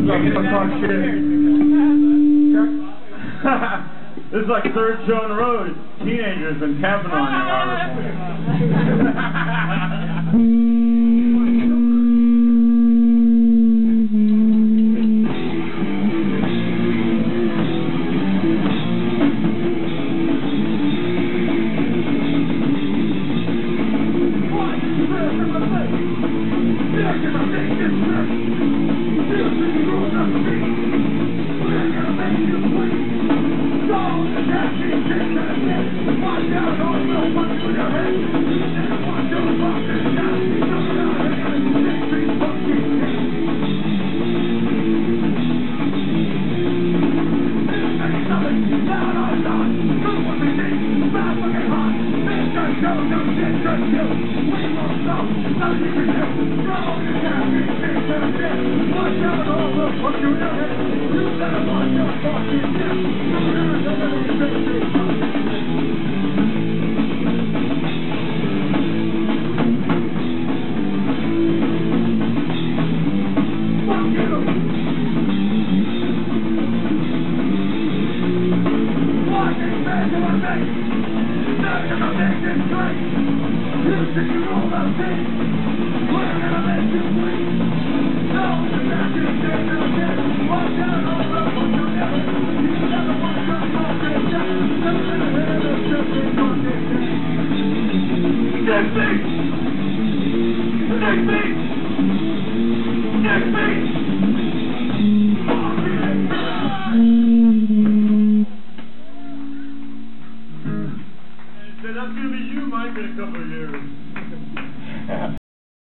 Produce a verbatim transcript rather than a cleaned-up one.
Don't talk shit. This is like third show in a row. Teenagers been tapping on you. Next beat! Next beat! Next beat!